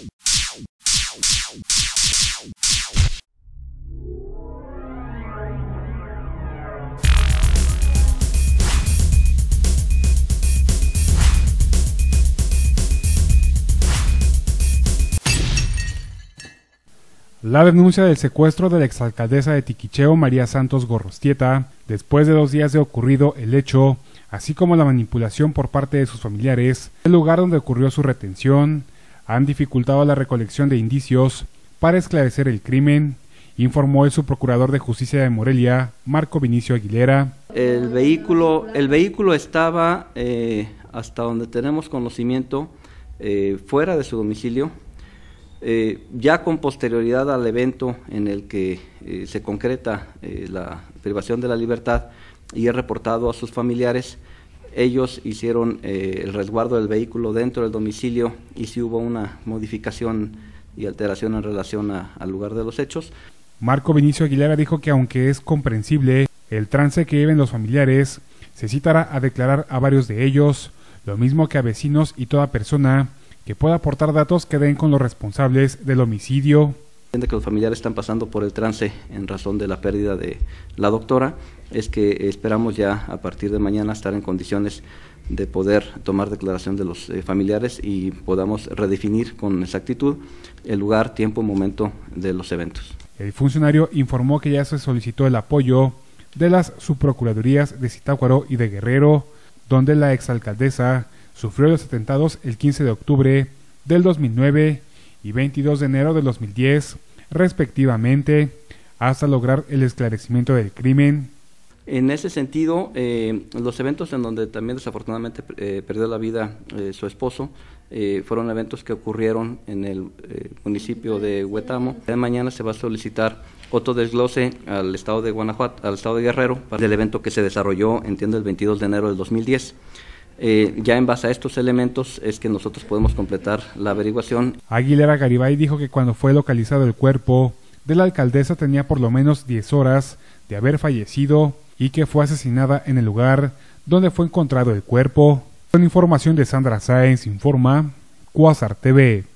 La denuncia del secuestro de la exalcaldesa de Tiquicheo, María Santos Gorrostieta, después de 2 días de ocurrido el hecho, así como la manipulación por parte de sus familiares, el lugar donde ocurrió su retención, han dificultado la recolección de indicios para esclarecer el crimen, informó el subprocurador de Justicia de Morelia, Marco Vinicio Aguilera. El vehículo estaba, hasta donde tenemos conocimiento, fuera de su domicilio. Ya con posterioridad al evento en el que se concreta la privación de la libertad y es reportado a sus familiares, ellos hicieron el resguardo del vehículo dentro del domicilio y sí hubo una modificación y alteración en relación al lugar de los hechos. Marco Vinicio Aguilera dijo que aunque es comprensible el trance que viven los familiares, se citará a declarar a varios de ellos, lo mismo que a vecinos y toda persona que pueda aportar datos que den con los responsables del homicidio. Que los familiares están pasando por el trance en razón de la pérdida de la doctora, es que esperamos ya a partir de mañana estar en condiciones de poder tomar declaración de los familiares y podamos redefinir con exactitud el lugar, tiempo, momento de los eventos. El funcionario informó que ya se solicitó el apoyo de las subprocuradurías de Zitácuaro y de Guerrero, donde la exalcaldesa sufrió los atentados el 15 de octubre del 2009 y 22 de enero del 2010, respectivamente, hasta lograr el esclarecimiento del crimen. En ese sentido, los eventos en donde también desafortunadamente perdió la vida su esposo, fueron eventos que ocurrieron en el municipio de Huetamo. Mañana se va a solicitar otro desglose al estado de Guanajuato, al estado de Guerrero, para el evento que se desarrolló, entiendo, el 22 de enero del 2010. Ya en base a estos elementos es que nosotros podemos completar la averiguación. Aguilera Garibay dijo que cuando fue localizado el cuerpo de la alcaldesa tenía por lo menos 10 horas de haber fallecido y que fue asesinada en el lugar donde fue encontrado el cuerpo. Con información de Sandra Sáenz, informa Cuásar TV.